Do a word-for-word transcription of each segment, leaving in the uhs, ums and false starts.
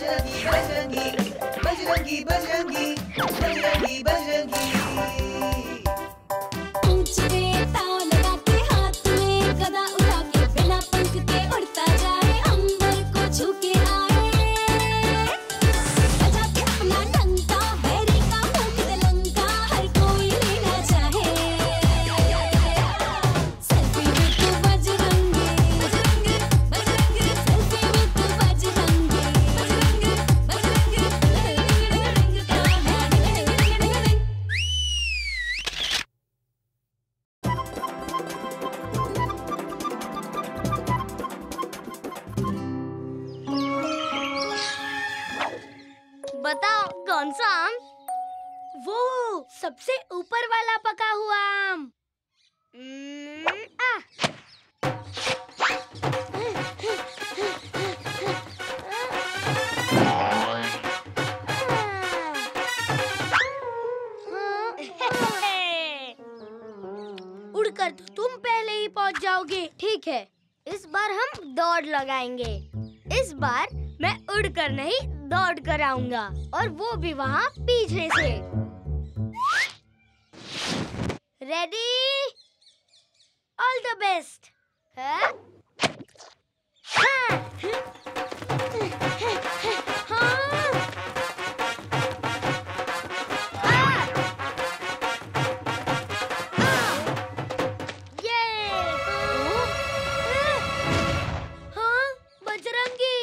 बजरंगी बजरंगी बजरंगी बजरंगी बजरंगी बजरंगी ऊंचे ताव लगा के हाथ में गदा उठा के बिना पंख के उड़ता जाए अंबर को छू के आए बजा के अपना डंका बैरी का मुख लंका हर कोई लेना चाहे selfie with Bajrangi Bajrangi Bajrangi selfie with Bajrangi Bajrangi Bajrangi बताओ कौन सा आम? वो सबसे ऊपर वाला पका हुआ आम। हम्म, आ। उड़कर तो तुम पहले ही पहुंच जाओगे। ठीक है, इस बार हम दौड़ लगाएंगे। इस बार मैं उड़कर नहीं दौड़ कर आऊंगा और वो भी वहाँ पीछे से। रेडी? All the best. हाँ? हाँ? हाँ? आ! आ! ये! हाँ? बजरंगी!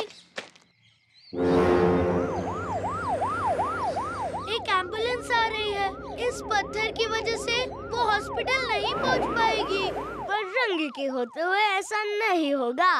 एक एम्बुलेंस आ रही है। इस पत्थर की वजह से वो हॉस्पिटल नहीं पहुंच पाएगी। बजरंगी के होते हुए ऐसा नहीं होगा।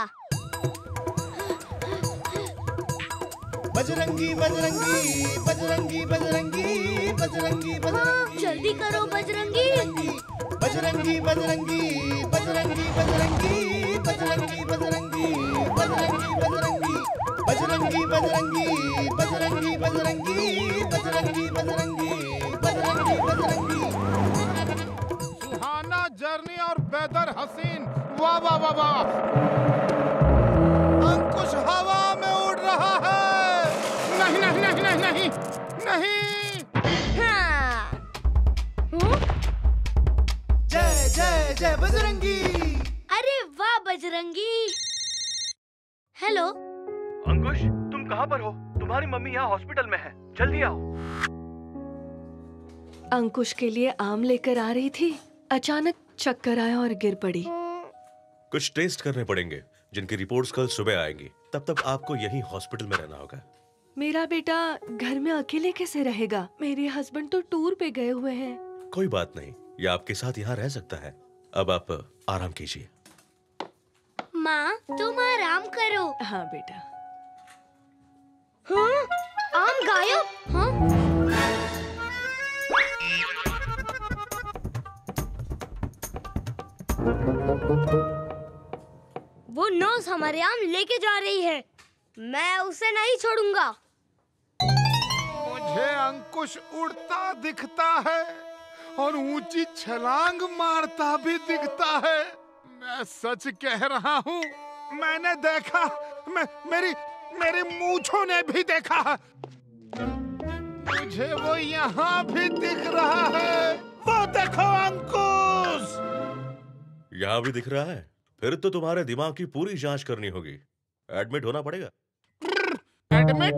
बजरंगी बजरंगी बजरंगी बजरंगी बजरंगी बजरंगी जल्दी करो बजरंगी। बजरंगी बजरंगी बजरंगी बजरंगी बजरंगी बजरंगी बजरंगी बजरंगी बजरंगी बजरंगी बजरंगी बजरंगी बजरंगी बजरंगी बजरंगी बजरंगी सुहाना जर्नी और बेदर हसीन। वाह वाह वाह वाह। अंकुश हवा में उड़ रहा है। नहीं नहीं नहीं नहीं नहीं नहीं। हाँ। जय जय जय बजरंगी। अरे वाह बजरंगी। हेलो अंकुश, तुम कहाँ पर हो? तुम्हारी मम्मी यहाँ हॉस्पिटल में है, जल्दी आओ। अंकुश के लिए आम लेकर आ रही थी, अचानक चक्कर आया और गिर पड़ी। कुछ टेस्ट करने पड़ेंगे जिनकी रिपोर्ट्स कल सुबह आएंगी। तब तक आपको यहीं हॉस्पिटल में रहना होगा। मेरा बेटा घर में अकेले कैसे रहेगा? मेरे हस्बैंड तो टूर पे गए हुए हैं। कोई बात नहीं, ये आपके साथ यहाँ रह सकता है। अब आप आराम कीजिए। माँ, तुम आराम करो। हाँ बेटा। हाँ? आम गायब? हाँ? वो नर्स हमारे आम लेके जा रही है। मैं उसे नहीं छोड़ूंगा। मुझे अंकुश उड़ता दिखता है और ऊंची छलांग मारता भी दिखता है। मैं सच कह रहा हूँ, मैंने देखा। मैं मेरी मेरी मूंछों ने भी देखा। मुझे वो यहाँ भी दिख रहा है। वो देखो अंकुश। यहाँ भी दिख रहा है? फिर तो तुम्हारे दिमाग की पूरी जांच करनी होगी। एडमिट होना पड़ेगा। एडमिट?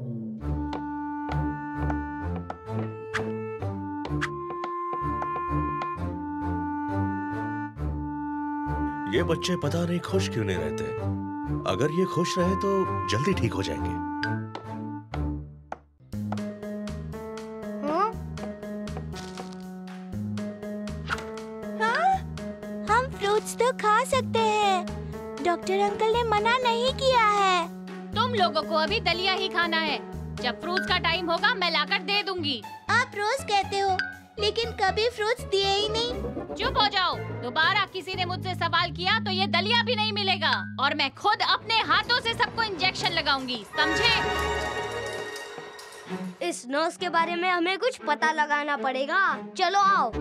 ये बच्चे पता नहीं खुश क्यों नहीं रहते। अगर ये खुश रहे तो जल्दी ठीक हो जाएंगे। हाँ? हाँ? हम फ्रूट्स तो खा सकते हैं। डॉक्टर अंकल ने मना नहीं किया है। तुम लोगों को अभी दलिया ही खाना है। जब फ्रूट्स का टाइम होगा मैं लाकर दे दूंगी। आप रोज कहते हो, लेकिन कभी फ्रूट्स दिए ही नहीं। चुप हो जाओ। दोबारा किसी ने मुझसे सवाल किया तो ये दलिया भी नहीं मिलेगा और मैं खुद अपने हाथों से सबको इंजेक्शन लगाऊंगी, समझे? इस नर्स के बारे में हमें कुछ पता लगाना पड़ेगा। चलो आओ।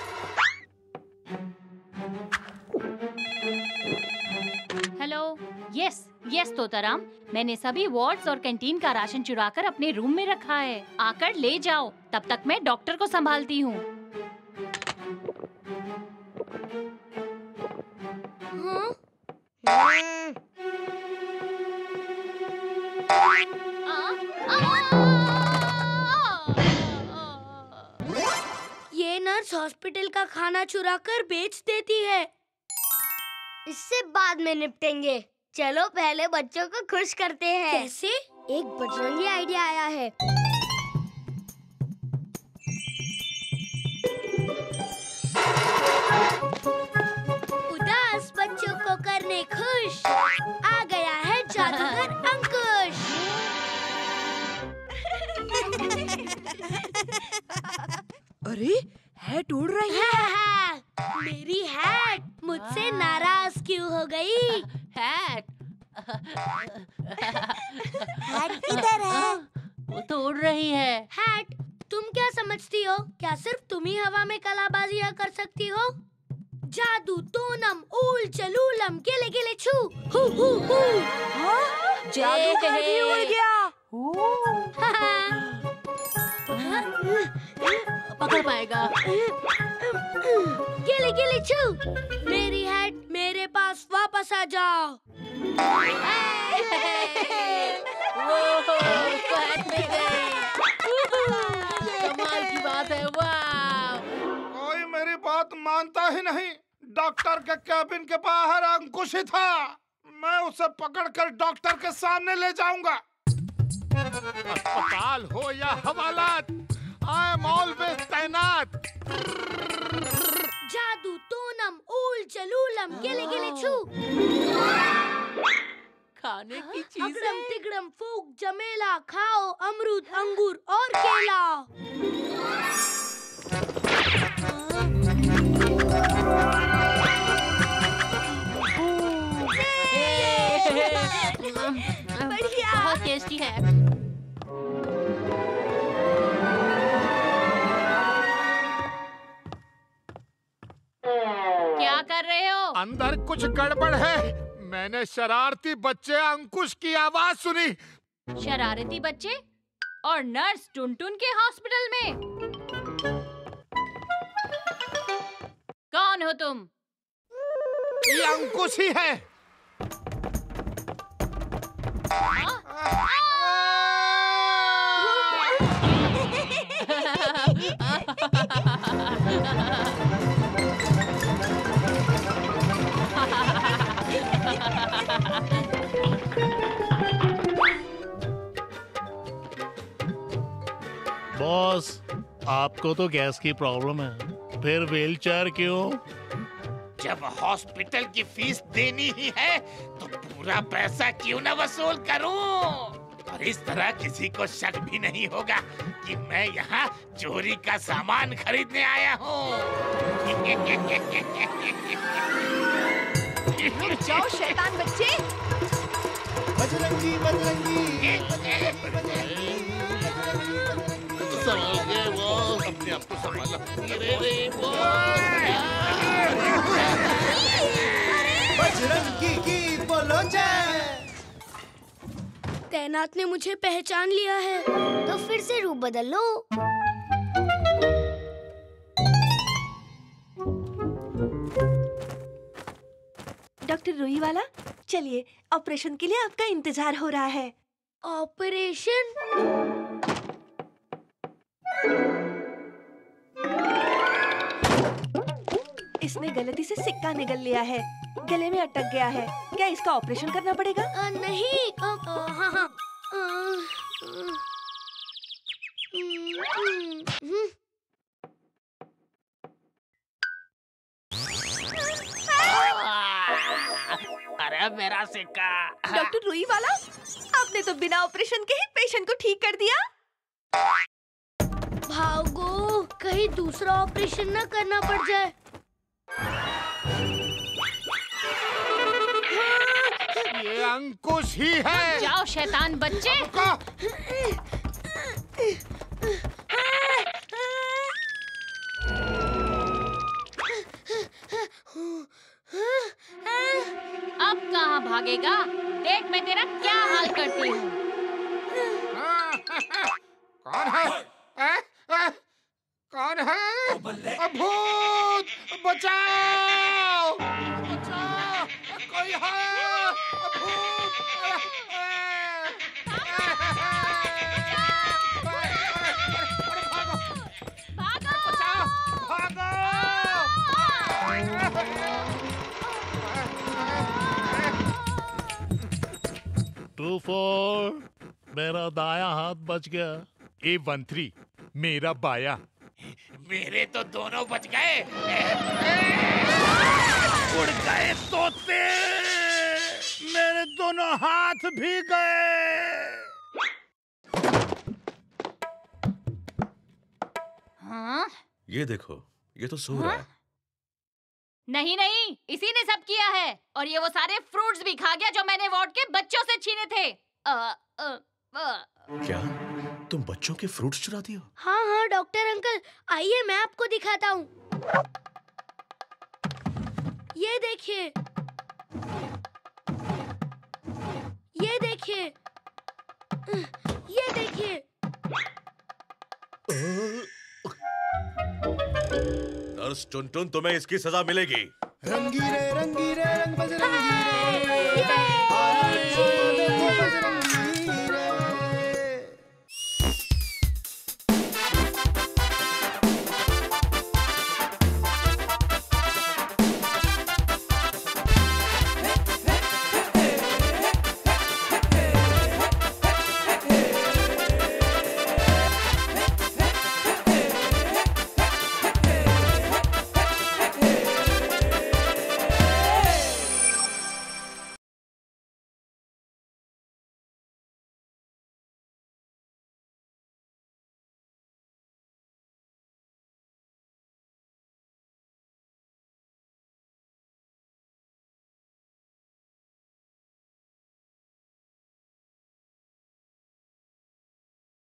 हेलो, यस यस तोताराम, मैंने सभी वार्ड्स और कैंटीन का राशन चुरा कर अपने रूम में रखा है। आकर ले जाओ, तब तक मैं डॉक्टर को संभालती हूँ। ये नर्स हॉस्पिटल का खाना चुरा कर बेच देती है। इससे बाद में निपटेंगे। चलो पहले बच्चों को खुश करते हैं। कैसे? एक बजरंगी आइडिया आया है। उदास बच्चों को करने खुश, आ गया है जादूगर अंकुश। अरे हैट उड़ रही है। मेरी हैट मुझसे नाराज क्यों हो गई? हैट हैट इधर है। वो तो उड़ रही है। हैट, तुम क्या समझती हो? क्या सिर्फ तुम ही हवा में कलाबाजियां कर सकती हो? जादू तोनम ऊल चलूलम केले केले छू हु हु हु। जादूगर भी उड़ गया। पकड़ पाएगा। केले केले छू, मेरी हैट मेरे पास वापस आ जाओ। वो उसको हैट मिल गई। कमाल की बात है। वाह, कोई मेरी बात मानता ही नहीं। डॉक्टर के कैबिन के बाहर अंकुश ही था। मैं उसे पकड़कर डॉक्टर के सामने ले जाऊंगा। अस्पताल हो या हवालात, आई एम ऑलवेज तैनात। जादू तोनम ऊल चलूलम केले केले छू। खाने की चीज। अगड़म तिगड़म फूक जमेला, खाओ अमरूद अंगूर और केला। बढ़िया, बहुत टेस्टी है। क्या कर रहे हो? अंदर कुछ गड़बड़ है। मैंने शरारती बच्चे अंकुश की आवाज सुनी। शरारती बच्चे और नर्स टुनटुन के हॉस्पिटल में? कौन हो तुम? ये अंकुश ही है। बॉस, आपको तो गैस की प्रॉब्लम है, फिर व्हीलचेयर क्यों? जब हॉस्पिटल की फीस देनी ही है तो पूरा पैसा क्यों न वसूल करूं? और इस तरह किसी को शक भी नहीं होगा कि मैं यहाँ चोरी का सामान खरीदने आया हूँ। रुक जाओ शैतान बच्चे। बजरंगी बजरंगी संभल के बॉस, अपने आप को संभालो। अरे रे बजरंगी की बोलो जय। तैनात ने मुझे पहचान लिया है, तो फिर से रूप बदल लो। डॉक्टर रुई वाला, चलिए, ऑपरेशन के लिए आपका इंतजार हो रहा है। ऑपरेशन? इसने गलती से सिक्का निगल लिया है, गले में अटक गया है। क्या इसका ऑपरेशन करना पड़ेगा? आ, नहीं आ, आ, हाँ हाँ आ, अरे मेरा सिक्का। डॉक्टर रुई वाला, आपने तो बिना ऑपरेशन के ही पेशेंट को ठीक कर दिया। भागो, कहीं दूसरा ऑपरेशन न करना पड़ जाए। ये अंकुश ही है। जाओ शैतान बच्चे। अब कहाँ भागेगा? देख मैं तेरा क्या हाल करती हूँ। कौन है? ए, ए, कौन है? भूत! बचाओ! बचाओ! कोई है! भूत! भागो! भागो! टू फोर मेरा दाया हाथ बच गया। ए वन थ्री मेरा बाया। मेरे तो दोनों बच गए। उड़ गए तोते, मेरे दोनों हाथ भी गए। हाँ? ये देखो, ये तो सो रहा है। नहीं नहीं, इसी ने सब किया है और ये वो सारे फ्रूट्स भी खा गया जो मैंने वार्ड के बच्चों से छीने थे। अ, अ, अ। क्या तुम बच्चों के फ्रूट्स चुराती हो? हाँ हाँ डॉक्टर अंकल, आइए मैं आपको दिखाता हूँ। ये देखिए, ये देखिए, ये देखिए। नर्स टुनटुन, तुम्हें इसकी सजा मिलेगी। रंगीरे रंगीरे रंग बजरंगी रे।